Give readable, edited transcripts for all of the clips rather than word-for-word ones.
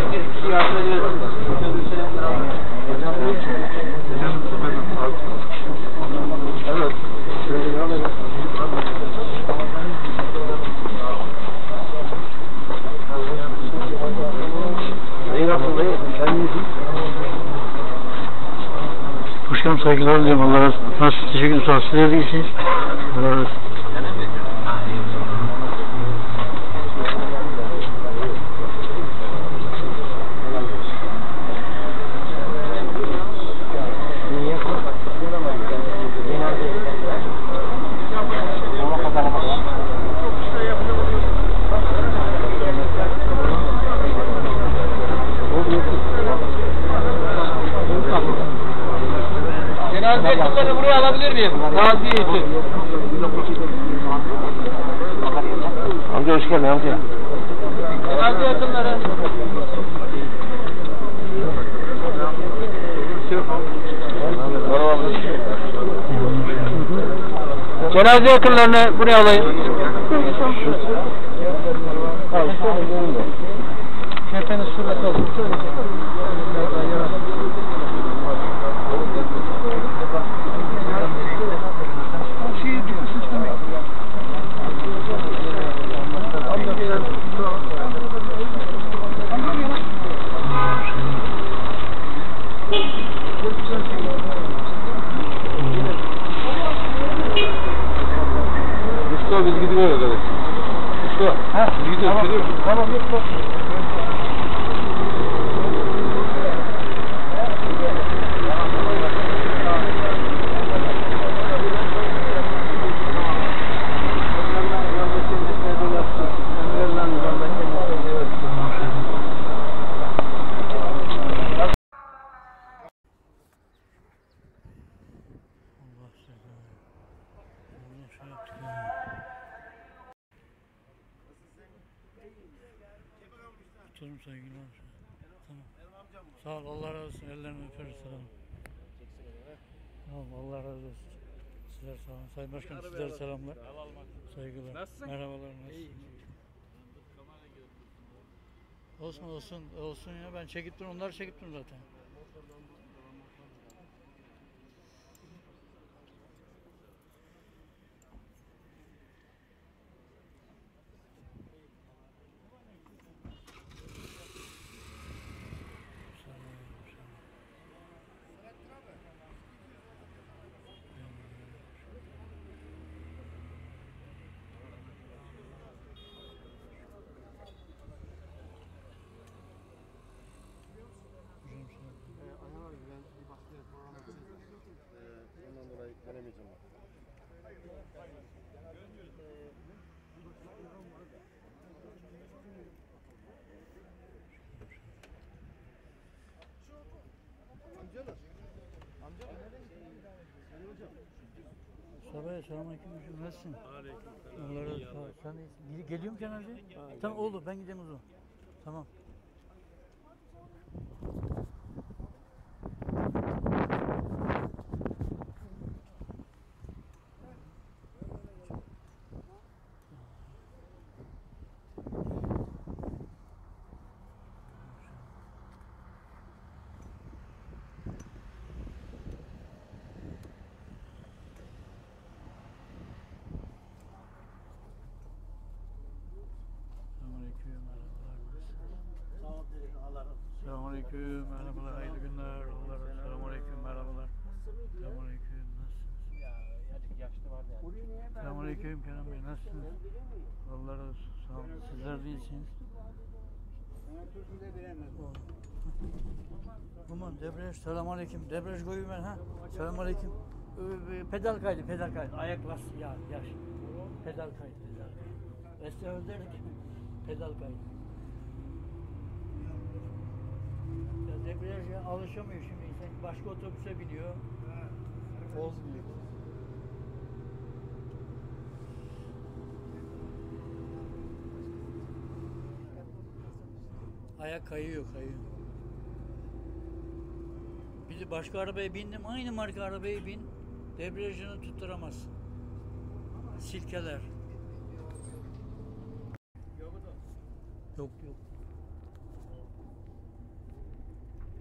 bir kişi yardım ediyorsun da. Evet. Başkanım saygılar diliyorum. Allah razı olsun. Nasıl? Teşekkür ederim. Sağ olun. Sizler de iyisiniz. Allah razı olsun. Cenaze yakınlarını buraya alabilir miyim? Taziye için. Amca hoş geldin amca. Cenaze yakınları. Cenaze yakınlarını buraya alayım. Şefeniz şurada kalın. Mustafa biz gidiyoruz öyle. Mustafa biz gidiyoruz. Tamam yok. Tutarım saygılar. Tamam. Sağ ol. Allah razı olsun. Ellerini öperiz. Sağ olun. Tamam. Allah razı olsun. Sizler sağ olun. Sayın Başkanım sizlere selamlar. Saygılar. Nasılsın? Merhabalar. Nasılsın? Olsun ya. Ben çekip durun. Onları çekip durun zaten. Ondan dolayı veremeyeceğim. Sabah selamünaleyküm. Nasılsın? Aleykümselam. Allah razı olsun. Sen iyisin. Geliyor mu kenarda? Tamam oldu. Ben gideyim o zaman. Tamam. Selamünaleyküm, merhabalar, hayırlı günler. Selamünaleyküm, merhabalar. Selamünaleyküm, nasılsınız? Yaşlı var yani. Selamünaleyküm Kenan Bey, nasılsınız? Allah razı olsun, sağ olun. Sizler de iyisiniz. Tamam, debriyaj, selamünaleyküm. Debriyaj koyayım ben ha. Selamünaleyküm. Pedal kaydı. Ayak lastik, yaş. Pedal kaydı. Eskiden derdik, pedal kaydı. Debriyaja alışamıyor şimdi insan. Başka otobüse biniyor. Olmuyor. Ayak kayıyor. Bir de başka arabaya bindim. Aynı marka arabaya bin. Debriyajını tutturamazsın. Silkeler. Yok.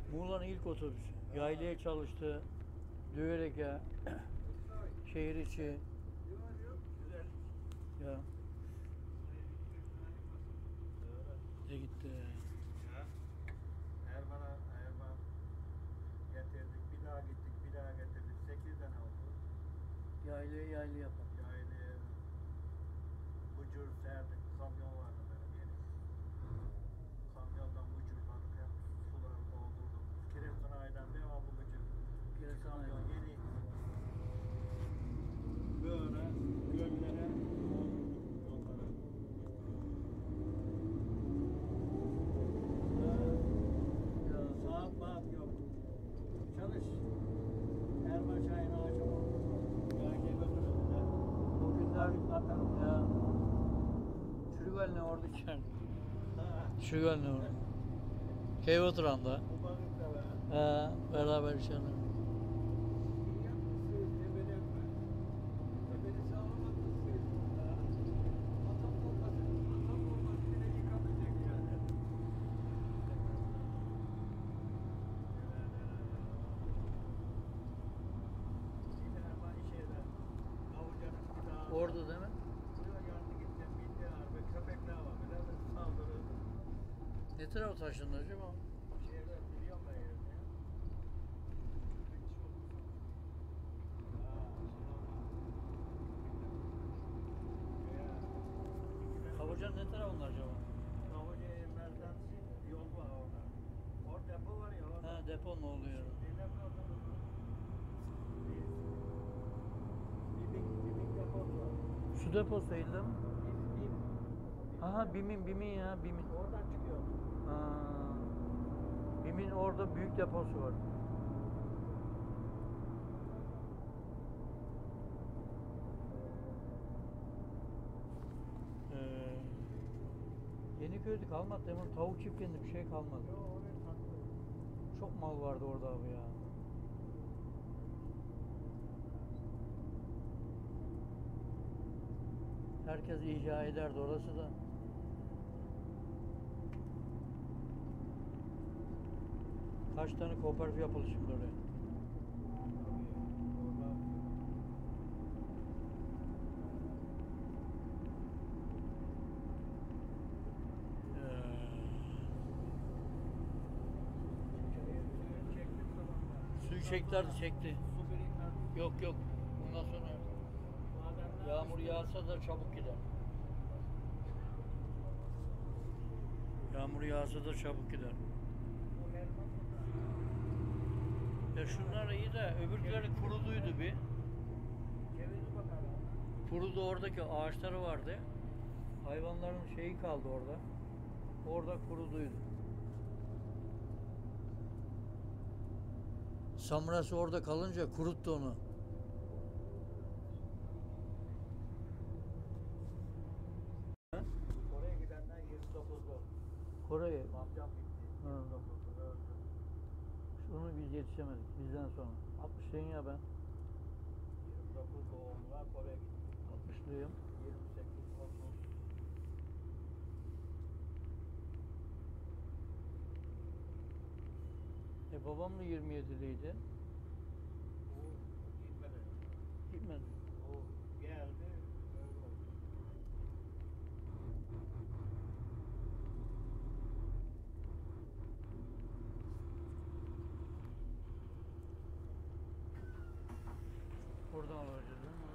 Muğla'nın ilk otobüsü. Yaylaya çalıştı. Düğereke, şehir içi. Ya. Ne gitti? Erman getirdik, bir daha gittik, bir daha getirdik. 8 tane oldu. Yaylı yapalım. Yaylı, bucur serdik, kamyon vardı benim yeni. Kamyondan bucurladık, hep suları doldurduk. Kireç sanayiden devamlı bucur. Kireç Kamyon sanayi. yeni. Böyle göllere doldurduk yollara. Ya. Saat maat yok. Çalış. Erman çayını açalım. Yaylaya götürüldüler. O günler Atarım. ya. Çürügal ne orada içeride? Ha. Çürügal ne orada? Köy oturanda. Bu balıkta be. Beraber içeride. İyi yapmışsın, ebeni etme. Ebeni sağlamadın siz. Atam olmasın, atam olmasın, bile yıkamayacak yani. Bir de Erman şeyler, Avuca'nın bir daha. Orada değil mi? Buraya yandı gittim, bindi araba, köpekler var, biraz da saldırıldı. Ne tarafa taşındı acaba? Şeyler biliyorum ben yerini ya. Kabacan ne tarafında acaba? Kavuca Eğilmez'den yol var orada. Orada depo var ya. Orada. Ha depo ne oluyor? Bibik deposu var. Su deposu değil değil mi? Bim. Aha Bim'in ya Bim'in. Oradan çıkıyor. Ha. Bim'in orada büyük deposu var. Yeniköy'de kalmadı değil mi? Tavuk çiftliğinde bir şey kalmadı. Yo, oraya tatlı. Çok mal vardı orada abi ya. Herkes icra ederdi orası da. Kaç tane kooperatif yapıldı şimdi oraya? Suyu çektilerdi çekti. Su birikmez. Yok. Bundan sonra yağmur yağsa da çabuk gider. Yağmur yağsa da çabuk gider. Ya şunlar iyi de öbürleri kuruduydu bir. Cevizi bakalım. Kurudu, oradaki ağaçları vardı. Hayvanların şeyi kaldı orada. Orada kuruduydu. Samrası orada kalınca kuruttu onu. Oraya gidenler 29'lu. Kore'ye. Amcam gitti. Ha. 29'lu öldü. Onu biz yetişemedik bizden sonra. 60'lıyım ya ben. 29 doğumlular Kore'ye gitti. 60'lıyım. 28, 30. Babam da 27'liydi. O gitmedi. Gitmedi. O geldi. Öyle oldu. Oradan alacağız değil mi?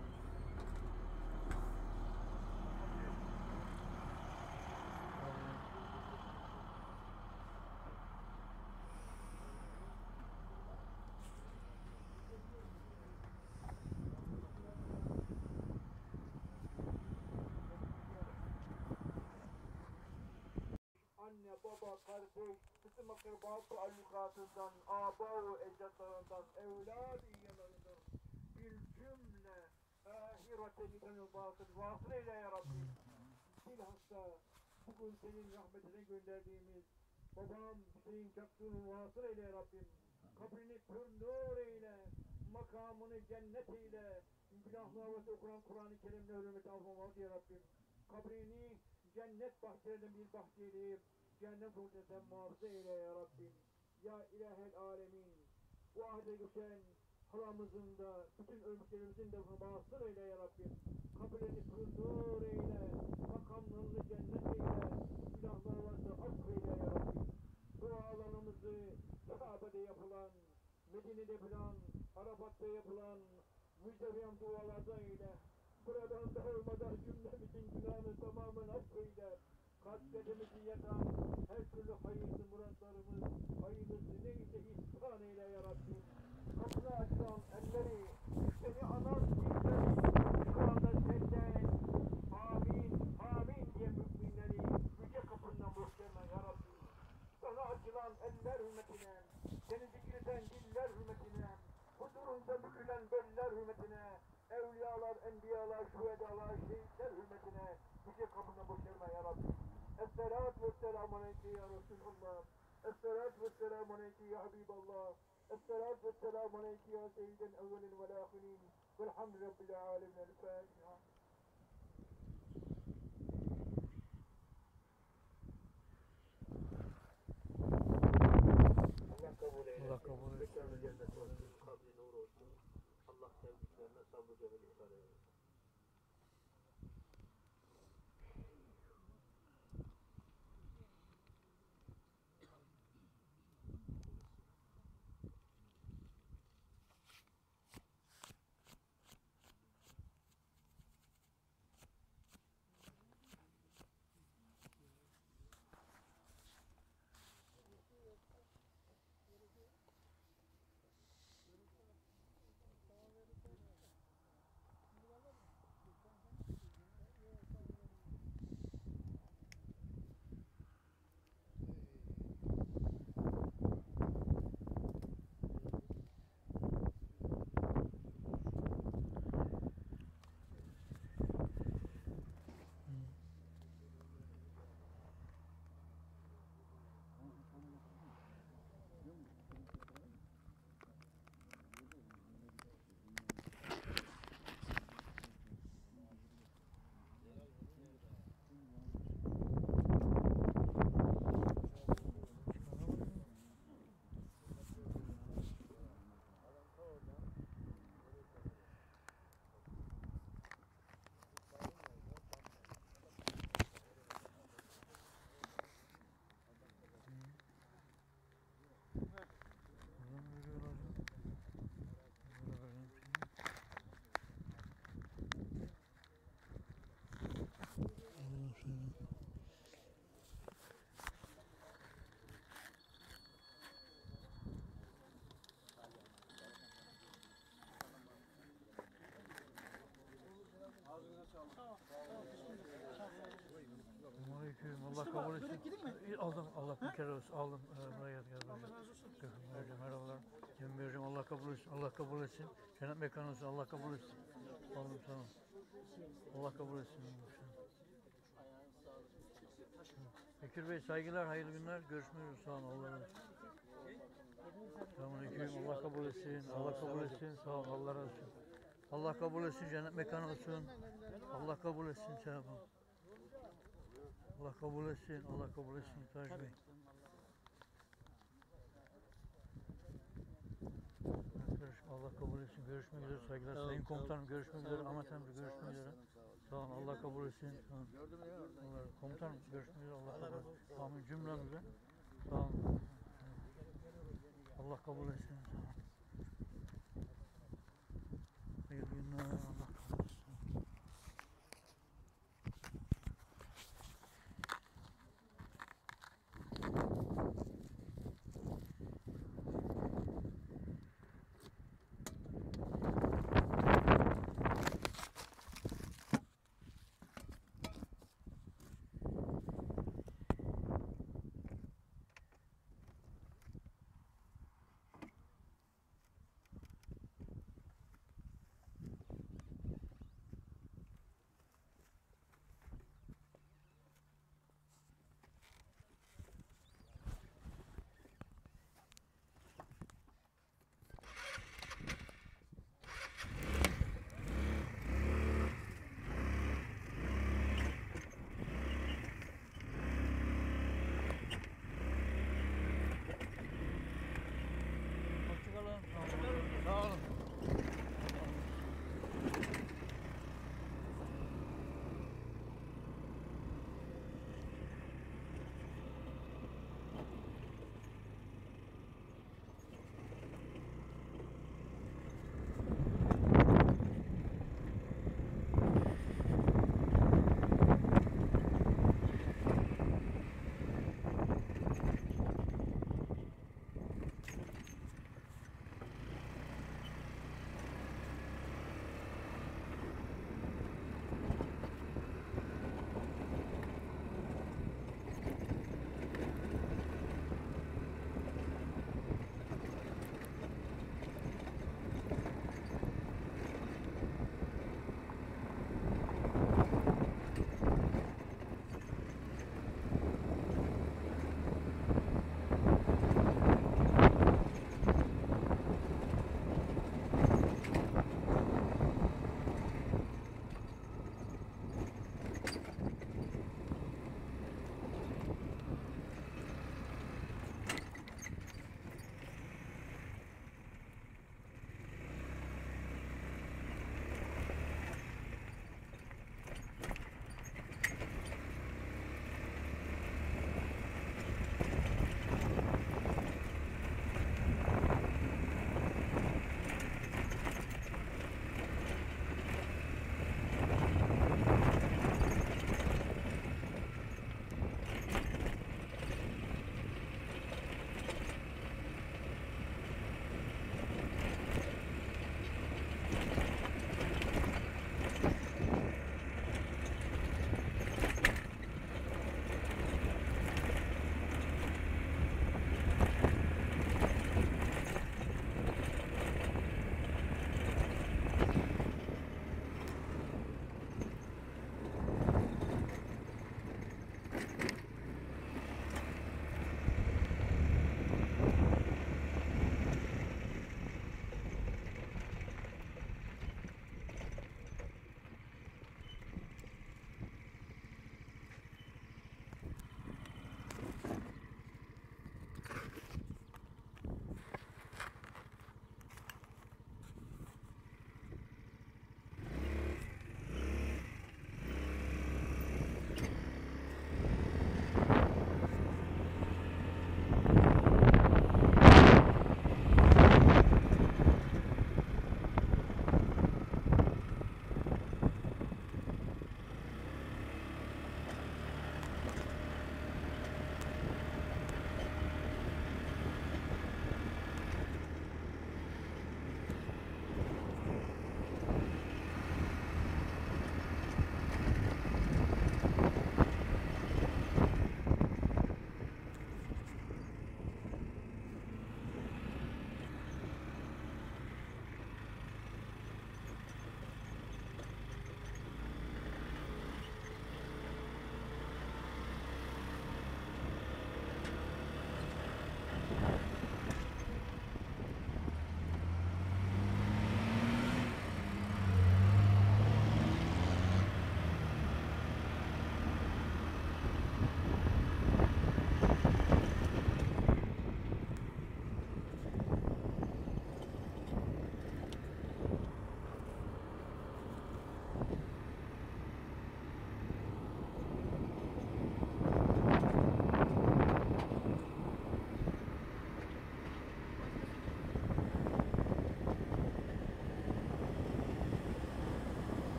Anne, baba, kardeş, bütün akraba taallukatından, aba-u ecdadlarından, evlad-ı iyalarından bir cümle ahirete giden vasıl eyle ya Rabbi. Bilhassa bugün senin rahmetine gönderdiğimiz babam Hüseyin Çaktuğ'u vasıl eyle ya Rabbim. Kabrini pür nur eyle, makamını cennet eyle, günahlarımızı okunan Kur'an-ı Kerim'le hürmet almamalı ya Rabbim. Kabrini cennet bahçelerinden bir bahçe eyleyip, cehennem soğuklarından muhafaza eyle ya Rabbim. Ya ilahel alemin. Bu ahde geçen halamızın da, bütün ölmüşlerimizin de bağışsın eyle ya Rabbim. Kabrini kıldır eyle, makamlarını cennet eyle, günahlar varsa affeyle ya Rabbim. Dualarımızı Kabe'de yapılan, Medine'de yapılan, Arafat'ta yapılan müjdeyen dualardan eyle. Buradan dağılmadan cümlemizin günahını tamamen affeyle. Kalplerimizi yakan her türlü hayırlı muratlarımız, hayırlısı neyse ihsan eyle ya Rabbim. Kapını açan elleri, seni anan dilleri, şu anda senden amin, amin diye müminleri yüce kapından boşverme ya Rabbim. Sana açılan eller hürmetine, seni zikreden diller hürmetine, huzurunda bükülen beller hürmetine, evliyalar, enbiyalar, şühedalar, şehitler hürmetine yüce kapından boşverme ya Rabbim. Esselatu vesselamu aleyke ya Resulullah. Esselatu vesselamu aleyke ya Habiballah. Esselatu vesselamu aleyke ya seyyiden evvelin vel ahirin. Velhamdü Rabbil alemin. El Fatiha. Allah kabul eylesin. Allah kabul etsin. Mekanı cennet olsun. Kabri nur olsun. Allah sevdiklerine sabrı cemil ihsan eylesin. Aleyküm. Allah kabul etsin. Aldım. Allah bir kere olsun. Aldım. Buraya gel. Merhabalar. Cemil Allah kabul etsin. Allah kabul etsin. Cennet mekanı olsun. Allah kabul etsin. Aldım tamam. Allah kabul etsin. Bekir Bey saygılar, hayırlı günler. Görüşmek üzere. Sağ olun. Allah razı olsun. Selamünaleyküm. Allah kabul etsin. Allah kabul etsin. Sağ olun. Allah razı olsun. Allah kabul etsin. Cennet mekanı olsun. Allah kabul etsin. Selam. Allah kabul etsin. Allah kabul etsin. Taş Bey. Allah kabul etsin. Görüşmek üzere. Saygılar. Sayın Komutanım görüşmek üzere. Ahmet Emre görüşmek üzere. Sağ olun. Allah kabul etsin. Allah, komutanım görüşmek üzere. Allah kabul etsin. Amin cümlemize. Sağ olun. Allah kabul etsin. Sağ olun. Hayırlı günler. Allah kabul etsin.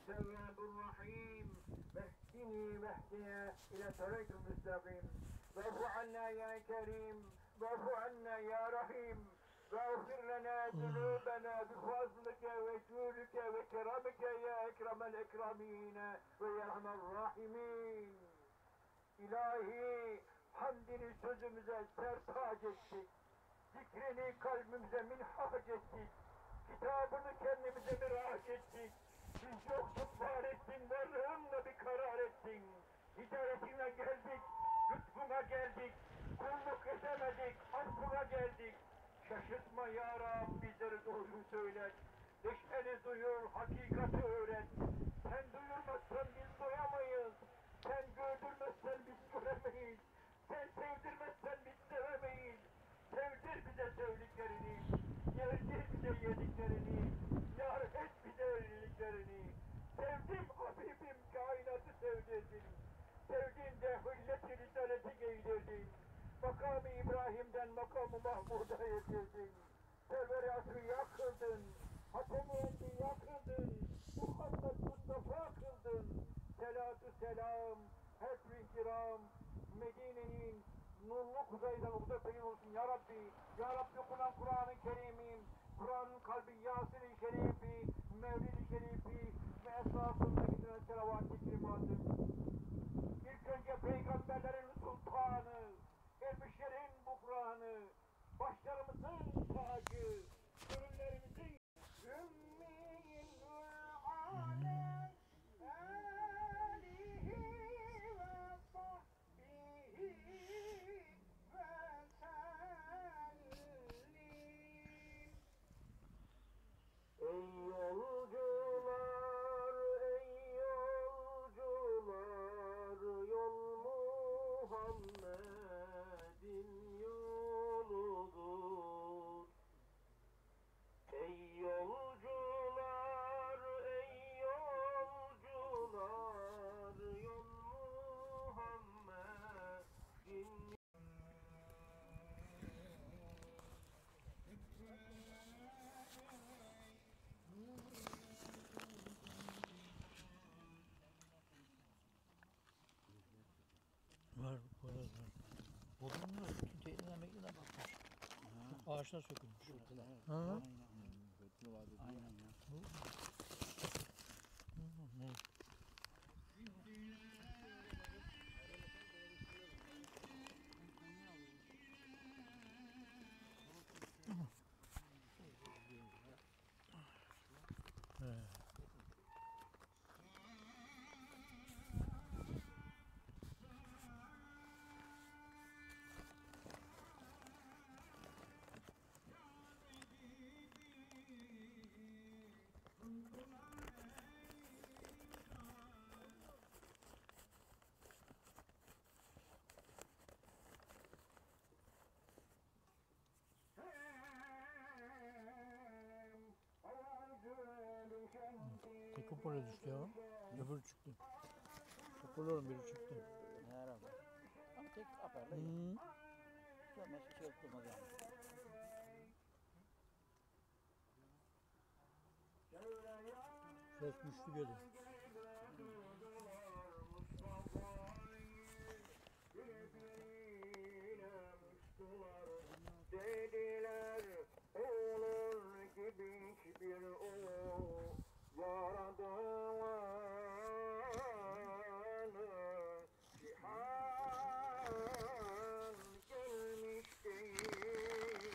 التواب الرحيم واهدني واهدنا إلى طريق المستقيم واعف عنا يا كريم واعف عنا يا رحيم واغفر لنا ذنوبنا بفضلك وجودك وكرمك يا أكرم الأكرمين ويا أرحم الراحمين. İlahi, hamdini sözümüze sertac ettik. Zikrini kalbimize minhac ettik. Kitabını kendimize miraç ettik. Biz yoksun var ettin, varlığınla bir karar ettin. Hidayetine geldik, lütfuna geldik. Kulluk edemedik, affına geldik. Şaşırtma ya Rab, bizleri doğru söylet. Neşeni duyur, hakikati öğret. Sen duyurmazsan biz duyamayız. Sen gördürmezsen biz göremeyiz. Sen sevdirmezsen biz sevemeyiz. Sevdir bize sevdiklerini. Yerdir bize yediklerini. Yar et bize evliliklerini. Sevdim Habibim, kainatı sevdirdin. Sevdiğinde hülleti risaleti giydirdin. Makamı İbrahim'den makamı Mahmud'a yetirdin. Server-i asrı kıldın. Hatem-i enbiya kıldın. Muhammed Mustafa kıldın. Selatü selam, hep-i kiram, Medine'nin nurlu kuzeyden uğda beyin olsun ya Rabbi. Ya Rabbi Kur'an-ı Kerim'in, Kur'an'ın kalbi Yasin-i Şerifi, Mevlid-i Şerifi ve esasında giden selavat-ı kerimatı. İlk önce peygamberlerin sultanı, elbişlerin buhranı, başlarımızın tacı, ürünlerimizin ümmiyin ve alem, alihi ve sahbihi ve sellim. Ey yolcular, ey yolcular, yol Muhammed'in yoludur. Ey yolcular, ey yolcular, yol Muhammed'in. Var, var. Odunlar bütün teyzeler mekliğine bakmış. Ağaçlar sökülmüş. Ha? Aynen ya. Ne? Tek hoparlör düştü ya. Öbürü çıktı. Hoparlörün biri çıktı. Herhalde. Ama tek aparla Hı. ya. Sonra şey yaptırmaz yani. Ses güçlü geliyor. Dediler olur gibi bir o yaradılanı cihan gelmiş değil.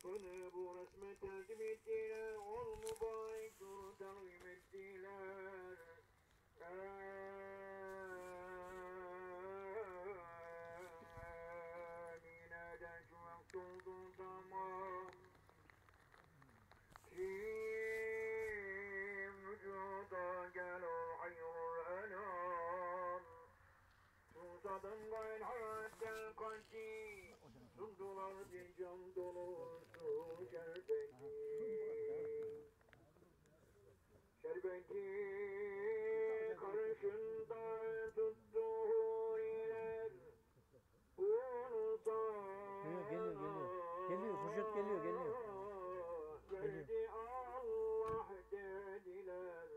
Bana bu resme tercih ettiler, ol mübarek nur takdim ettiler. Amine'den şu vakit oldu tamam. Kim vücuda gel ol hayrul enam. Susadın gayrı hayatten kalki. Sundular bir cam dolusu şerbeti. Şerbeti karşında tuttu huriler. Unusa Geliyor, Kürşat geliyor. verdi Allah dediler.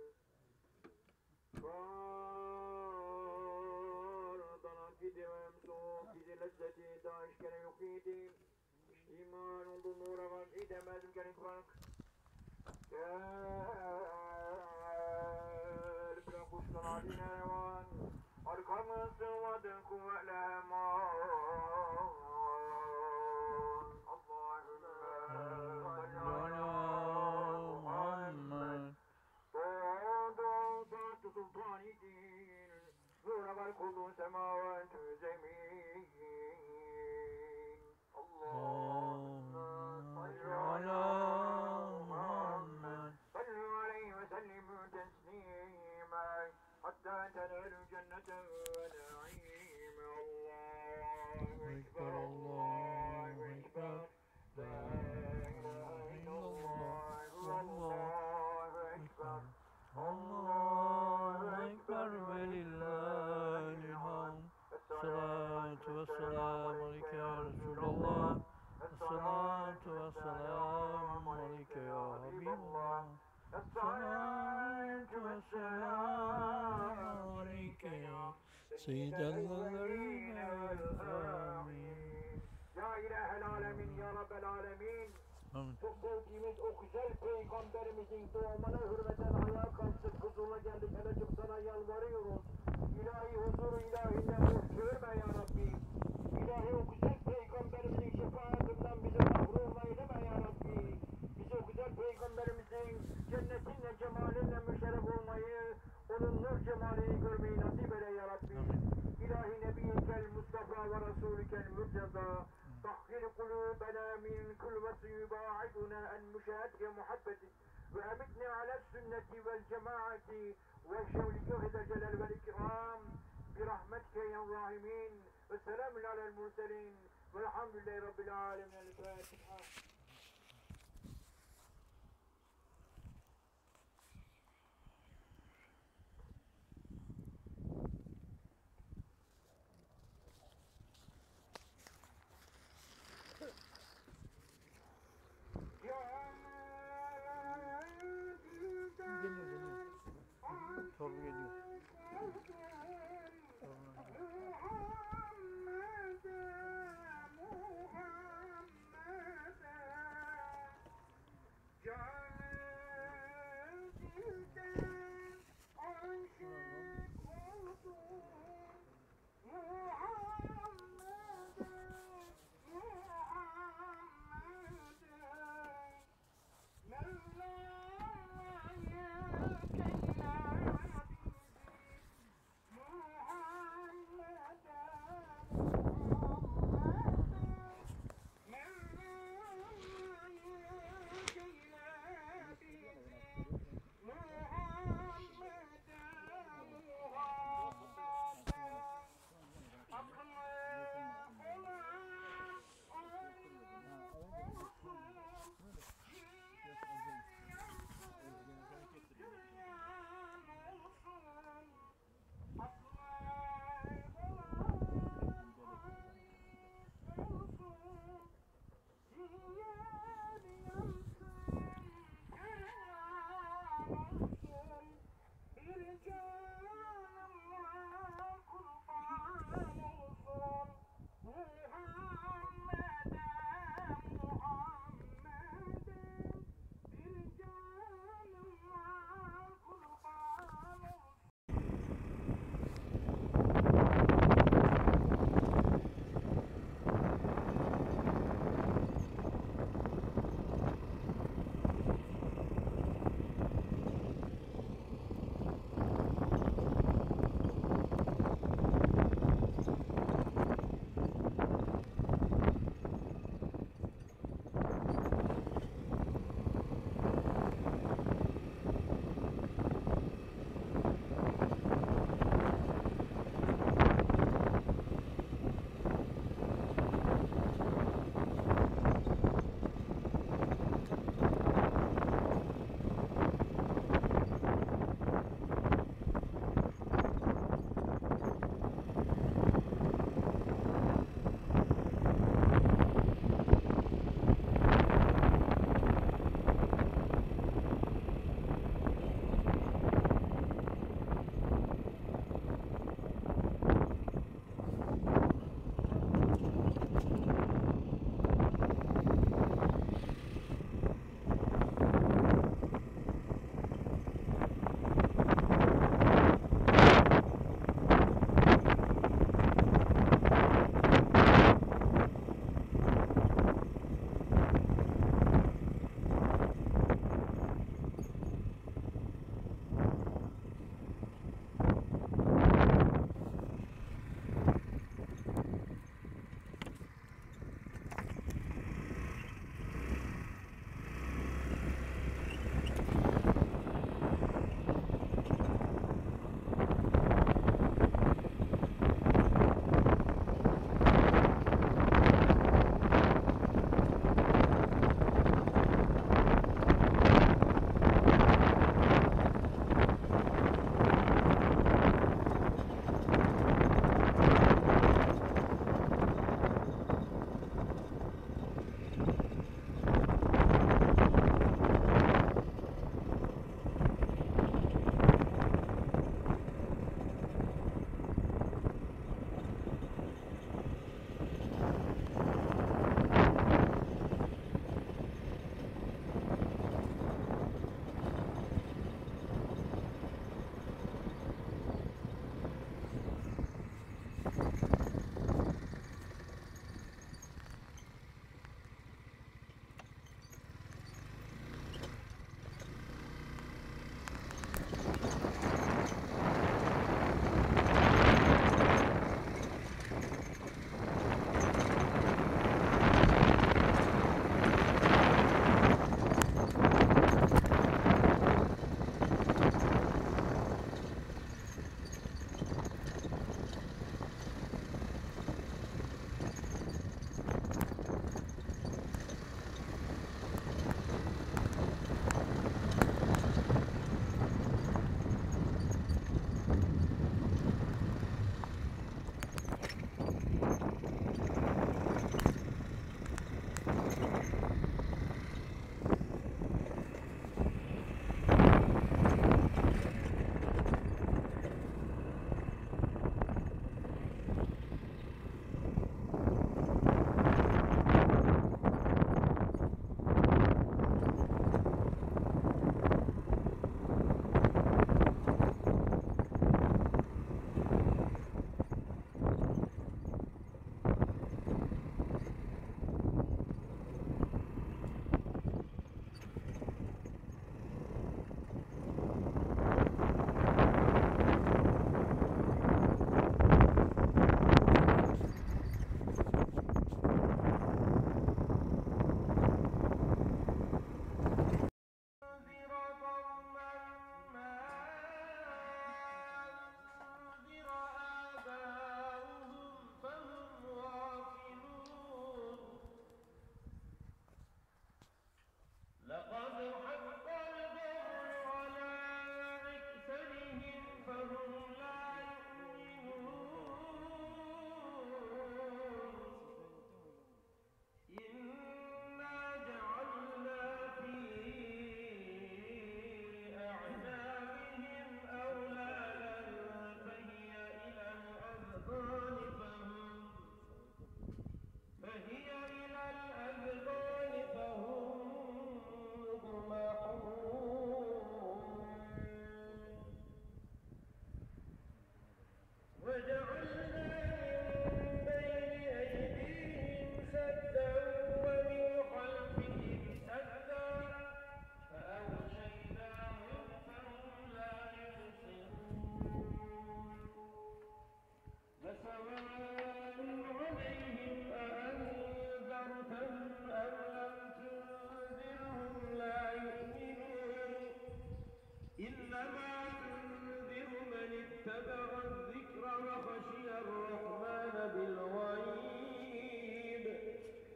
Kardan gidemem soğuk bizi lezzeti daha işkene yok idi. İman oldu nura var edemezdim gerek bak. Gel bırak kuştan adine revan. Arkamı sıvadı kuvvetle eman. Allahümme salli ala Muhammed. Doğdun sattı sultan-i din. Nura var kulun semavatü zemin. Allahümme salli ala Muhammed. Sallu aleyhi ve sellimü teslimen. Hatta tenelü cennete ve naime. Allahu Ekber, Allahu Ekber. La ilahe illallah, Allahu Ekber. Allahu Ekber ve lillahil hamd. Esselatu vesselamu aleyke ya Resulallah. Esselatu vesselamu aleyke ya Habiballah. Esselatu vesselamu aleyke ya Seyyidel evveline vel âmin. Ya ilahel alemin, ya Rabbel alemin. Amin. Çok sevdiğimiz o güzel peygamberimizin doğumuna hürmeten ayağa kalktık, huzuruna geldik, helacım sana yalvarıyoruz. İlahi huzuru ilahinden boş çevirme ya Rabbi. İlahi o güzel peygamberimizin şefaatinden bizi mahrum eyleme ya Rabbi. Bizi o güzel peygamberimizin cennetinle, cemalinle müşerref olmayı, onun nur cemalini görmeyi nasip eyle ya Rabbi. İlahi Nebiyyikel Mustafa ve Resulükel Mürceza. طهر قلوبنا من كل وسع يباعدنا عن مشاهدة محبتك وأمتنا على السنة والجماعة والشول جهد الجلال والإكرام برحمتك يا الراحمين والسلام على المرسلين والحمد لله رب العالمين. الفاتحة. Torlu geliyor.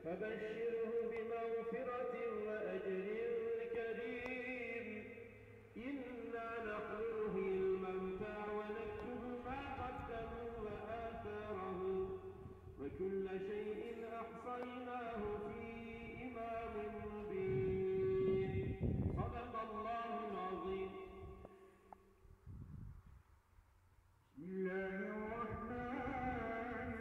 فبشره بمغفرة وأجر كريم إنا نحضره الموتى ونكتب ما قدموا وآثارهم وكل شيء أحصيناه في إمام مبين صدق الله العظيم. بسم الله الرحمن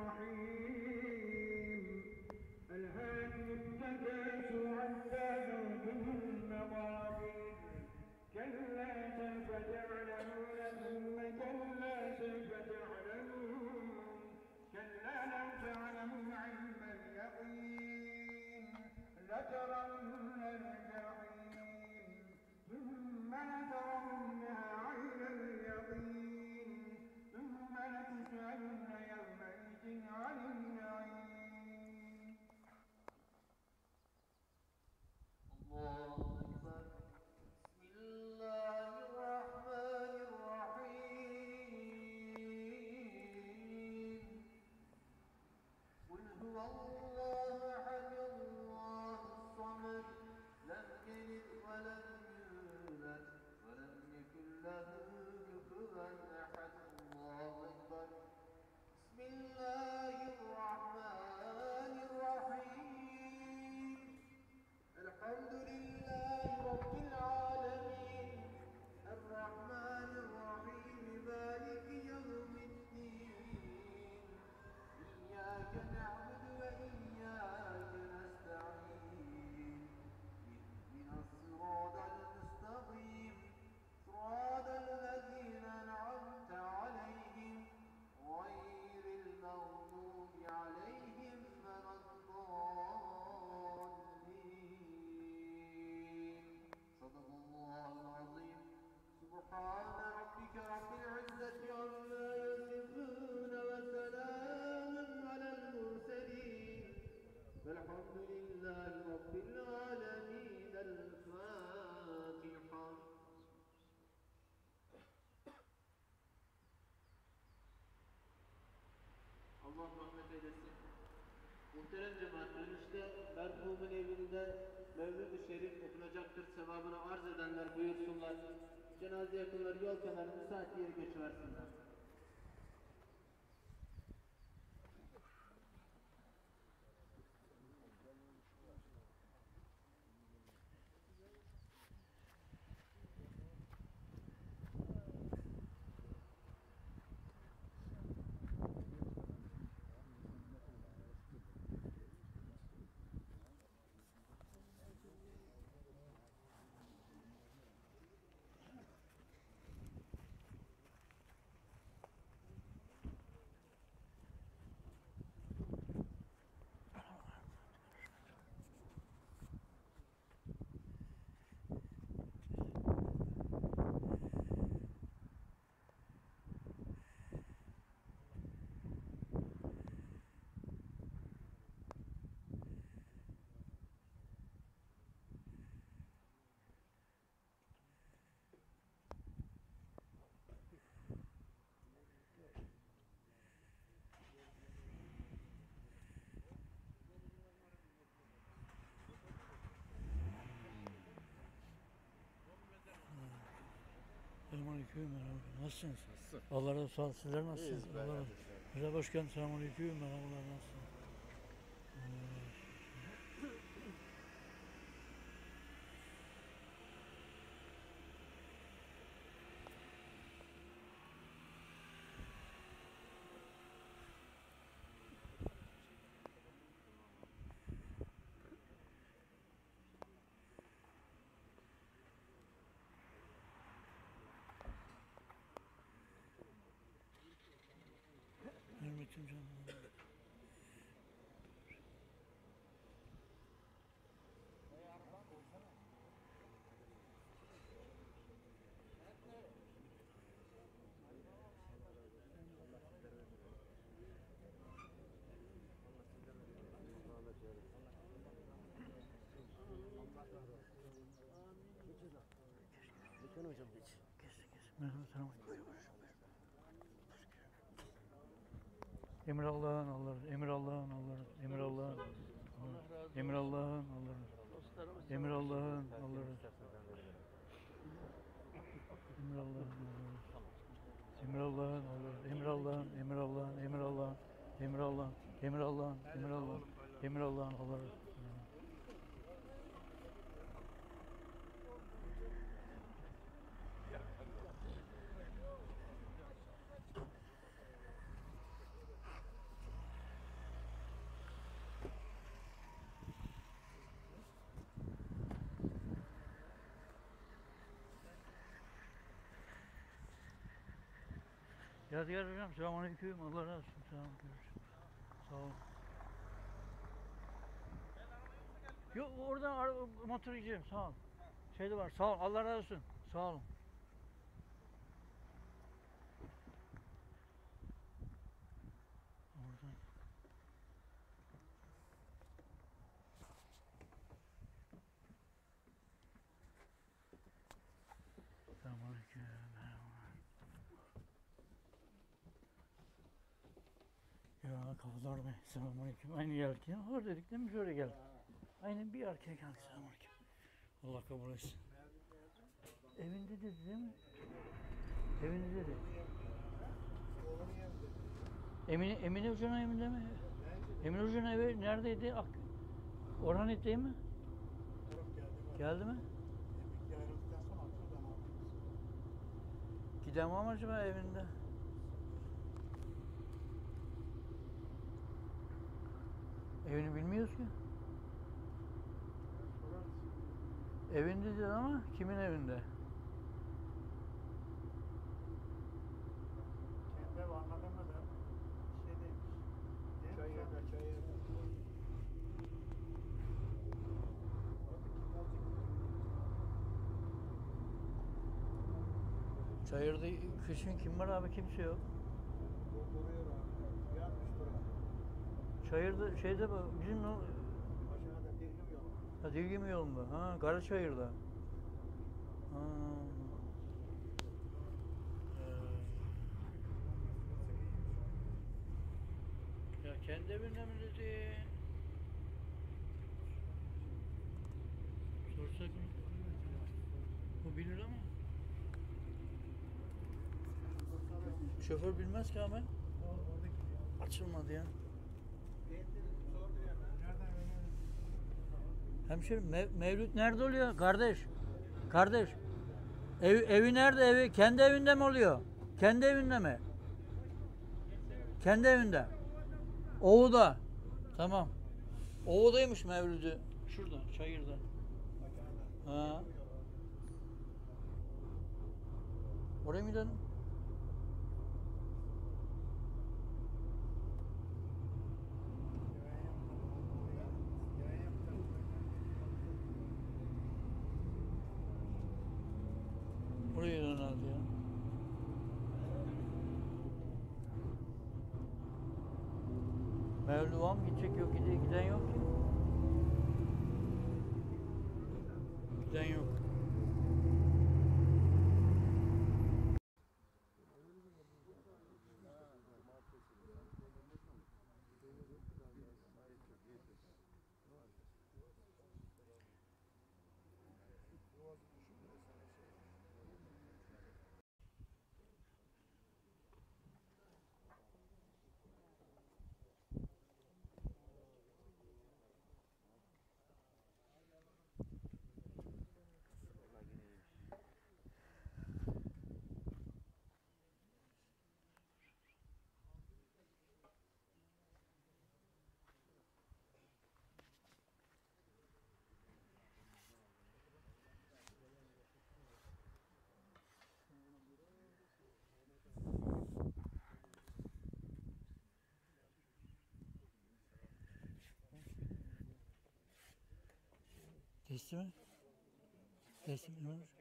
الرحيم ألهاكم التكاثر حتى زرتم المقابر كلا سوف تعلمون ثم كلا سوف تعلمون كلا لو تعلمون علم اليقين لترون الجحيم ثم لترونها عين اليقين ثم لتسألن يومئذ عن النعيم. الله أكبر. بسم الله الرحمن الرحيم قل هو الله أحد الله الصمد لم يلد ولم يولد ولم يكن له كفوا أحد. الله أكبر. بسم الله الرحمن الرحيم الحمد لله رب العالمين الرحمن الرحيم مالك يوم الدين إياك نعبد وإياك نستعين اهدنا الصراط المستقيم صراط الذين أنعمت عليهم غير المغضوب عليهم ولا الضالين. صدق الله العظيم. سبحان ربك رب العزة عما يصفون وسلام على المرسلين والحمد لله رب العالمين. الفاتحة. Allah rahmet eylesin. Muhterem cemaat, dönüşte merhumun evinde Mevlid-i Şerif okunacaktır. Sevabını arz edenler buyursunlar. Cenaze yakınları yol kenarı müsait bir yere geçiversinler. Selamünaleyküm. Merhaba. Nasılsınız? Allah razı olsun. Sizler nasılsınız? Allah razı olsun. Güzel hoş geldin. Selamünaleyküm. Merhabalar. Nasılsınız? Hürmetim canım. Lütfen hocam geç. Merhaba, selam. Emir Allah'ın Allah'ı, Emir Allah'ın Allah'ı, Emir Allah'ın. Emir Allah'ın, Allah razı olsun. Emir Allah'ın, Allah razı olsun. Emir Allah'ın, Emir Allah'ın, Emir Allah'ın, Emir Allah'ın, Emir Allah'ın, Emir Allah'ın, Emir Allah'ın, Emir Allah'ın, Emir Allah'ın, Allah razı olsun. Yadigar hocam, selamünaleyküm. Allah razı olsun. Selam, görüşürüz. Sağ olun. Yok, oradan motor gideceğim. Sağ ol. Şeyde var. Sağ ol. Allah razı olsun. Sağ olun. Oradan. Selamünaleyküm. Ya kafalar be. Selamünaleyküm. Aynı geldik ya. Var dedik değil mi? Şöyle geldik. Aynen bir arkaya geldik. Selamünaleyküm. Allah kabul etsin. Evinde dedi değil mi? Evinde dedi. Emine Hoca'nın evinde mi? Emine Hoca'nın evi neredeydi? Orhan değil mi? Geldi mi? Gidemem ama acaba evinde. Evini bilmiyoruz ki. Evinde dedi ama kimin evinde? Kendi ev anladın mı da şeydeymiş. Çayırda. Çayırda kışın kim var abi? Kimse yok. Duruyor abi. Yanmış duruyor. Çayırda şeyde bak bizim o Aşağıda Dilgim yolu. ha, Dilgim yolunda. Ha, Karaçayır'da. Ha. Ya kendi evinde mi dedi? Sorsak mı? O bilir ama. Şoför bilmez ki abi. Açılmadı ya. Hemşerim Mevlüt nerede oluyor kardeş? Kardeş. Evi nerede evi? Kendi evinde mi oluyor? Kendi evinde mi? Kendi evinde. Oğu'da. Tamam. Oğu'daymış Mevlüt'ü. Şurada, çayırda. Ha. Oraya mı gidelim? Buraya dön herhalde ya. Mevlüt var mı? Gidecek yok, giden yok ki. Giden yok. Geçti mi? Geçti mi? Ne olur?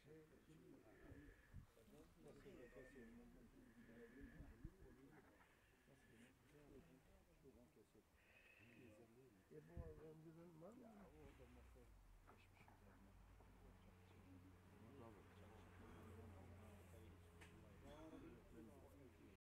Şey,